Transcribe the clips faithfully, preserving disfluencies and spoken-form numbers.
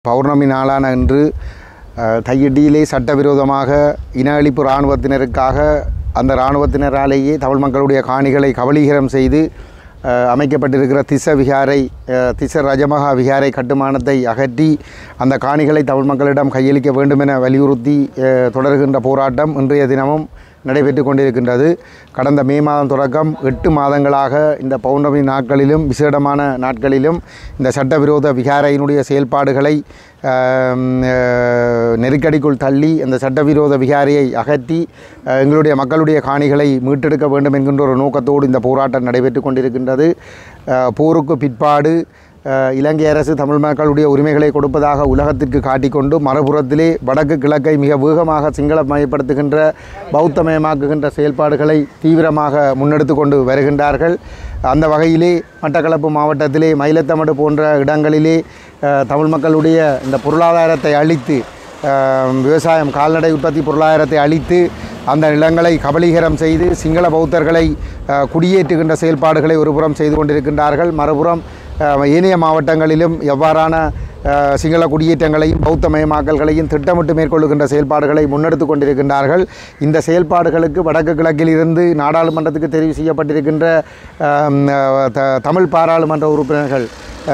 பௌர்ணமி நாளான இன்று தையிட்டியிலே சட்டவிரோதமாக இன அழிப்பு இராணுவத்தினருக்காக அந்த இராணுவத்தினராலேயே தமிழ் மக்களுடைய காணிகளை கபலீகரம் செய்து அமைக்கப்பட்டிருக்கிற திஸ்ஸ விகாரை திஸ்ஸ ரஜமகா விகாரை கட்டுமானத்தை அகற்றி அந்த காணிகளை தமிழ் மக்களிடம் கையளிக்க வேண்டும் என வலியுறுத்தி தொடர்கின்ற போராட்டம் இன்றைய தினமும் நடைபெற்று கொண்டிருக்கின்றது. கடந்த மே மாதம் தொடக்கம் எட்டு மாதங்களாக இந்த பௌர்ணமி நாட்களிலும் விசேடமான நாட்களிலும் இந்த சட்டவிரோத விகாரையினுடைய செயல்பாடுகளை நெருக்கடிக்குள் தள்ளி அந்த சட்டவிரோத விகாரையை அகற்றி எங்களுடைய மக்களுடைய காணிகளை மீட்டெடுக்க வேண்டும் என்கின்ற ஒரு நோக்கத்தோடு இந்த போராட்டம் நடைபெற்று கொண்டிருக்கின்றது. போருக்கு பிற்பாடு இலங்கை அரசு தமிழ் மக்களுடைய உரிமைகளை கொடுப்பதாக உலகத்திற்கு காட்டிக்கொண்டு மறுபுறத்திலே வடக்கு கிழக்கை மிக வேகமாக சிங்களமயப்படுத்துகின்ற பௌத்தமயமாக்குகின்ற செயல்பாடுகளை தீவிரமாக முன்னெடுத்து கொண்டு வருகின்றார்கள். அந்த வகையிலே மட்டக்களப்பு மாவட்டத்திலே மயிலத்தமடு போன்ற இடங்களிலே தமிழ் மக்களுடைய இந்த பொருளாதாரத்தை அழித்து விவசாயம் கால்நடை உற்பத்தி பொருளாதாரத்தை அழித்து அந்த நிலங்களை கபலீகரம் செய்து சிங்கள பௌத்தர்களை குடியேற்றுகின்ற செயல்பாடுகளை ஒருபுறம் செய்து கொண்டிருக்கின்றார்கள். மறுபுறம் ஏனைய மாவட்டங்களிலும் எவ்வாறான சிங்கள குடியேற்றங்களையும் பௌத்தமயமாக்கல்களையும் திட்டமிட்டு மேற்கொள்ளுகின்ற செயல்பாடுகளை முன்னெடுத்து கொண்டிருக்கின்றார்கள். இந்த செயல்பாடுகளுக்கு வடக்கு கிழக்கில் இருந்து நாடாளுமன்றத்துக்கு தெரிவு செய்யப்பட்டிருக்கின்ற தமிழ் பாராளுமன்ற உறுப்பினர்கள்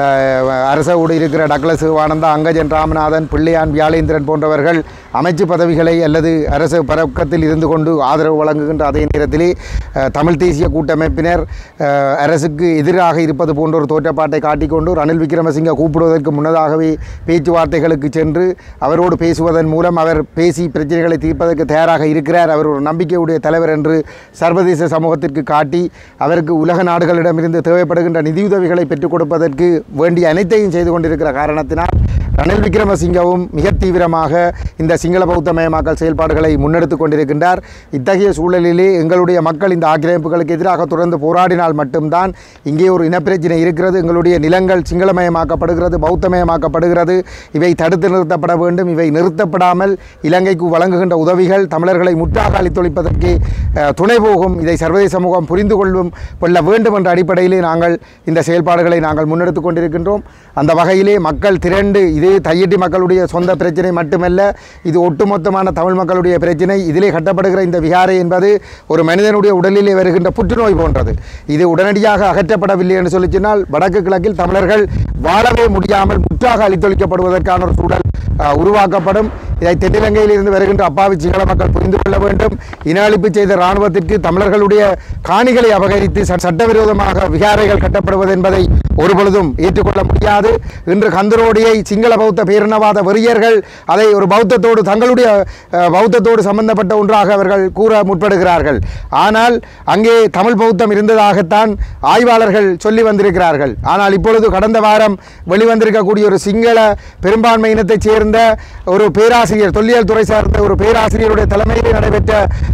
அரசோடு இருக்கிற டக்ளஸ் சிவானந்தா, அங்கஜன் ராமநாதன், பிள்ளையான் வியாழேந்திரன் போன்றவர்கள் அமைச்சு பதவிகளை அல்லது அரசு பறக்கத்தில் இருந்து கொண்டு ஆதரவு வழங்குகின்ற அதே நேரத்திலே தமிழ் தேசிய கூட்டமைப்பினர் அரசுக்கு எதிராக இருப்பது போன்ற ஒரு தோற்றப்பாட்டை காட்டிக்கொண்டு ரணில் விக்ரமசிங்க கூப்பிடுவதற்கு முன்னதாகவே பேச்சுவார்த்தைகளுக்கு சென்று அவரோடு பேசுவதன் மூலம் அவர் பேசி பிரச்சனைகளை தீர்ப்பதற்கு தயாராக இருக்கிறார், அவர் ஒரு நம்பிக்கையுடைய தலைவர் என்று சர்வதேச சமூகத்திற்கு காட்டி அவருக்கு உலக நாடுகளிடமிருந்து தேவைப்படுகின்ற நிதியுதவிகளை பெற்றுக் கொடுப்பதற்கு வேண்டிய அனைத்தையும் செய்து கொண்டிருக்கிற காரணத்தினால் ரணில் விக்ரமசிங்கவும் மிக தீவிரமாக இந்த சிங்கள பௌத்தமயமாக்கல் செயல்பாடுகளை முன்னெடுத்து கொண்டிருக்கின்றார். இத்தகைய சூழலிலே எங்களுடைய மக்கள் இந்த ஆக்கிரமிப்புகளுக்கு எதிராக தொடர்ந்து போராடினால் மட்டும்தான் இங்கே ஒரு இனப்பிரச்சினை இருக்கிறது, எங்களுடைய நிலங்கள் சிங்களமயமாக்கப்படுகிறது, பௌத்தமயமாக்கப்படுகிறது, இவை தடுத்து நிறுத்தப்பட வேண்டும், இவை நிறுத்தப்படாமல் இலங்கைக்கு வழங்குகின்ற உதவிகள் தமிழர்களை முற்றாக அளித்தொழிப்பதற்கு துணை போகும், இதை சர்வதேச சமூகம் புரிந்து கொள்ளும் கொள்ள வேண்டும் என்ற அடிப்படையிலே நாங்கள் இந்த செயல்பாடுகளை நாங்கள் முன்னெடுத்து கொண்டிருக்கின்றோம். அந்த வகையிலே மக்கள் திரண்டு இது தையிட்டி மக்களுடைய சொந்த பிரச்சனை மட்டுமல்ல, இது ஒட்டுமொத்தமான தமிழ் மக்களுடைய பிரச்சனை. இதிலே கட்டப்படுகிற இந்த விகாரை என்பது ஒரு மனிதனுடைய உடலிலே வருகின்ற புற்றுநோய் போன்றது. இது உடனடியாக அகற்றப்படவில்லை என்று சொல்லி சொன்னால் வடக்கு கிழக்கில் தமிழர்கள் வாழவே முடியாமல் முற்றாக அழித்தொழிக்கப்படுவதற்கான ஒரு சூழல் உருவாக்கப்படும். இதை தென்னிலங்கையில் இருந்து வருகின்ற அப்பாவி சிங்கள மக்கள் புரிந்து கொள்ள வேண்டும். இன அழிப்பு செய்த இராணுவத்திற்கு தமிழர்களுடைய காணிகளை அபகரித்து சட்டவிரோதமாக விகாரைகள் கட்டப்படுவது என்பதை ஒருபொழுதும் ஏற்றுக்கொள்ள முடியாது. இன்று கந்தரோடியை சிங்கள பௌத்த பேரினவாத வெறியர்கள் அதை ஒரு பௌத்தத்தோடு தங்களுடைய பௌத்தத்தோடு சம்பந்தப்பட்ட ஒன்றாக அவர்கள் கூற முற்படுகிறார்கள். ஆனால் அங்கே தமிழ் பௌத்தம் இருந்ததாகத்தான் ஆய்வாளர்கள் சொல்லி வந்திருக்கிறார்கள். ஆனால் இப்பொழுது கடந்த வாரம் வெளிவந்திருக்கக்கூடிய ஒரு சிங்கள பெரும்பான்மை இனத்தைச் சேர்ந்த ஒரு பேராசிரியர், தொல்லியல் துறை சார்ந்த ஒரு பேராசிரியருடைய தலைமையிலே நடைபெற்ற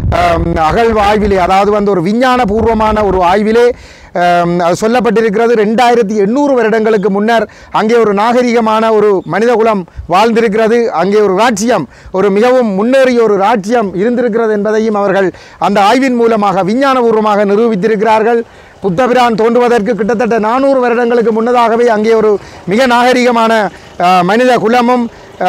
அகழ்வு ஆய்விலே, அதாவது வந்து ஒரு விஞ்ஞான பூர்வமான ஒரு ஆய்விலே சொல்லப்பட்டிருக்கிறது, ரெண்டாயிரத்தி எண்ணூறு வருடங்களுக்கு முன்னர் அங்கே ஒரு நாகரிகமான ஒரு மனிதகுலம் வாழ்ந்திருக்கிறது, அங்கே ஒரு ராஜ்யம், ஒரு மிகவும் முன்னேறிய ஒரு ராஜ்யம் இருந்திருக்கிறது என்பதையும் அவர்கள் அந்த ஆய்வின் மூலமாக விஞ்ஞானபூர்வமாக நிரூபித்திருக்கிறார்கள். புத்தபிரான் தோன்றுவதற்கு கிட்டத்தட்ட நானூறு வருடங்களுக்கு முன்னதாகவே அங்கே ஒரு மிக நாகரிகமான மனித குலமும்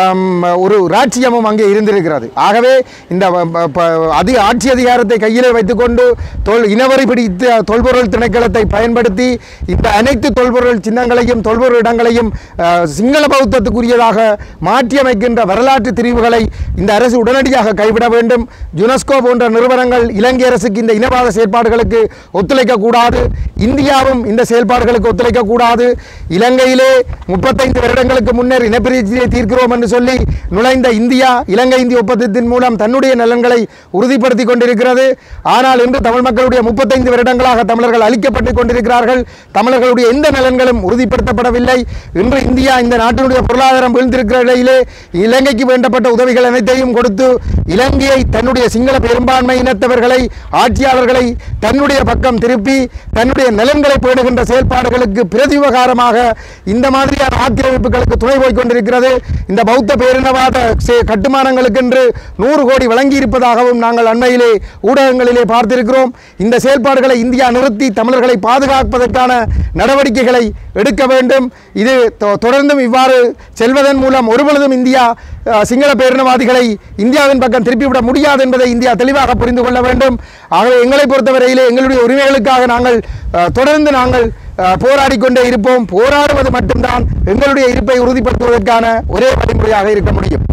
ஒரு ராஜ்யமும் அங்கே இருந்திருக்கிறது. ஆகவே இந்த அதி ஆட்சி அதிகாரத்தை கையிலே வைத்துக்கொண்டு தொல் இனவரி பிடித்த தொல்பொருள் திணைக்களத்தை பயன்படுத்தி இந்த அனைத்து தொல்பொருள் சின்னங்களையும் தொல்பொருள் இடங்களையும் சிங்கள பௌத்தத்துக்குரியதாக மாற்றியமைக்கின்ற வரலாற்று திரிவுகளை இந்த அரசு உடனடியாக கைவிட வேண்டும். யுனெஸ்கோ போன்ற நிறுவனங்கள் இலங்கை அரசுக்கு இந்த இனவாத செயல்பாடுகளுக்கு ஒத்துழைக்கக்கூடாது. இந்தியாவும் இந்த செயல்பாடுகளுக்கு ஒத்துழைக்கக்கூடாது. இலங்கையிலே முப்பத்தைந்து வருடங்களுக்கு முன்னர் இனப்பிரச்சனையை தீர்க்கிறோம் என்று சொல்லி நுழைந்த இந்தியா இலங்கை இந்திய ஒப்பந்தத்தின் மூலம் தன்னுடைய நலன்களை உறுதிப்படுத்தி கொண்டிருக்கிறது. ஆனால் இன்று தமிழ் மக்களுடைய முப்பத்தைந்து வருடங்களாக தமிழர்கள் அழிக்கப்பட்டுக் கொண்டிருக்கிறார்கள். தமிழர்களுடைய எந்த நலன்களும் உறுதிப்படுத்தப்படவில்லை. இன்று இந்தியா இந்த நாட்டினுடைய பொருளாதாரம் வீழ்ந்திருக்கிற நிலையிலே இலங்கைக்கு வேண்டப்பட்ட உதவிகள் அனைத்தையும் கொடுத்து இலங்கையை தன்னுடைய சிங்கள பெரும்பான்மை இனத்தவர்களை ஆட்சியாளர்களை தன்னுடைய பக்கம் திருப்பி தன்னுடைய நலன்களை பேணுகின்ற செயல்பாடுகளுக்கு பிரதிவிவகாரமாக இந்த மாதிரியான ஆக்கிரமிப்புகளுக்கு துணை போய்க் கொண்டிருக்கிறது. இந்த பௌத்த பேரினவாத கட்டுமானங்களுக்கென்று நூறு கோடி வழங்கி இருப்பதாகவும் நாங்கள் அண்மையிலே ஊடகங்களிலே பார்த்திருக்கிறோம். இந்த செயல்பாடுகளை இந்தியா நிறுத்தி தமிழர்களை பாதுகாப்பதற்கான நடவடிக்கைகளை எடுக்க வேண்டும். இது தொடர்ந்தும் இவ்வாறு செல்வதன் மூலம் ஒருபொழுதும் இந்தியா சிங்கள பேரினவாதிகளை இந்தியாவின் பக்கம் திருப்பிவிட முடியாது என்பதை இந்தியா தெளிவாக புரிந்து கொள்ள வேண்டும். ஆகவே எங்களை பொறுத்தவரையிலே எங்களுடைய உரிமைகளுக்காக நாங்கள் தொடர்ந்து நாங்கள் போராடி கொண்டே இருப்போம். போராடுவது மட்டும்தான் எங்களுடைய இருப்பை உறுதிப்படுத்துவதற்கான ஒரே வழிமுறையாக இருக்க முடியும்.